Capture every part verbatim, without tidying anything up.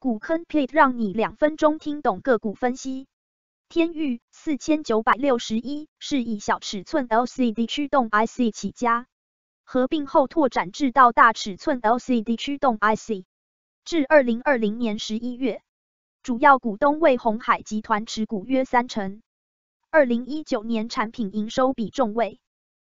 股坑 plate 让你两分钟听懂个股分析。天钰四千九百六十一是以小尺寸 L C D 驱动 I C 起家，合并后拓展至到大尺寸 L C D 驱动 I C。至二零二零年十一月，主要股东为鸿海集团，持股约三成。二零一九年产品营收比重为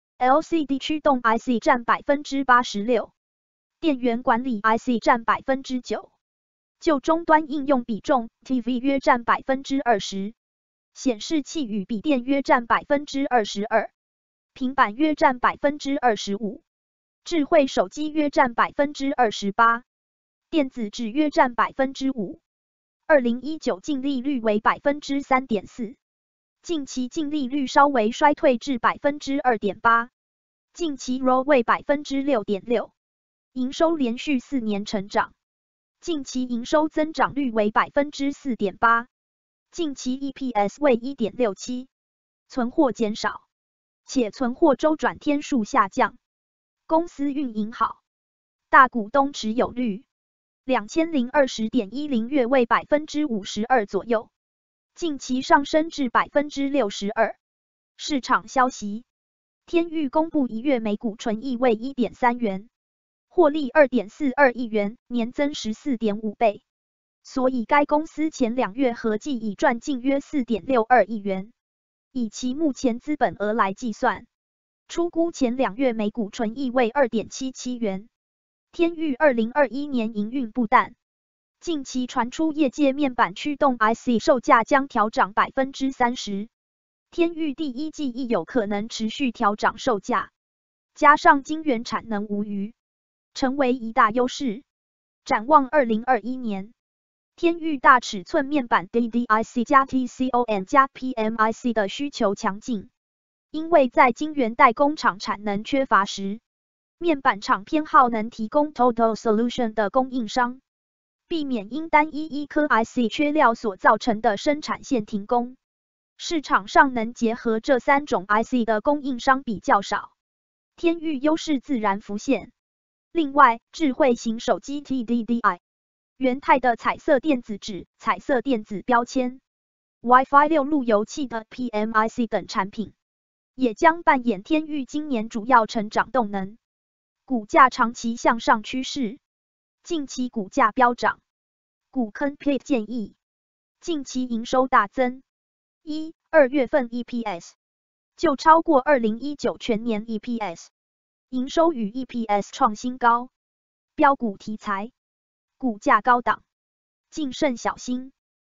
L C D 驱动 I C 占 百分之八十六， 电源管理 I C 占 百分之九。就终端应用比重 ，T V 约占 百分之二十， 显示器与笔电约占 百分之二十二， 平板约占 百分之二十五， 智慧手机约占 百分之二十八， 电子纸约占 百分之五。 二零一九净利率为 百分之三点四， 近期净利率稍微衰退至 百分之二点八， 近期 R O E 为 百分之六点六， 营收连续四年成长。近期营收增长率为 百分之四点八， 近期 E P S 为 一点六七， 存货减少，且存货周转天数下降，公司运营好。大股东持有率 两千零二十点一零 月为 百分之五十二 左右，近期上升至 百分之六十二。市场消息，天钰公布一月每股纯益为 一点三元。获利 二点四二亿元，年增 十四点五倍，所以该公司前两月合计已赚近约 四点六二亿元。以其目前资本额来计算，初估前两月每股纯益为 二点七七元。天钰二零二一年营运不淡，近期传出业界面板驱动 I C 售价将调涨 百分之三十， 天钰第一季亦有可能持续调涨售价，加上晶圆产能无虞，成为一大优势。展望二零二一年，天钰大尺寸面板 D D I C 加 T C O N 加 P M I C 的需求强劲，因为在晶圆代工厂产能缺乏时，面板厂偏好能提供 Total Solution 的供应商，避免因单一一颗 I C 缺料所造成的生产线停工。市场上能结合这三种 I C 的供应商比较少，天钰优势自然浮现。另外，智慧型手机 T D D I、元太的彩色电子纸、彩色电子标签、Wi-Fi 六路由器的 P M I C 等产品，也将扮演天钰今年主要成长动能。股价长期向上趋势，近期股价飙涨。股坑 plate 建议，近期营收大增，一、二月份 E P S 就超过二零一九全年 E P S。营收与 E P S 创新高，标股题材，股价高档，谨慎小心。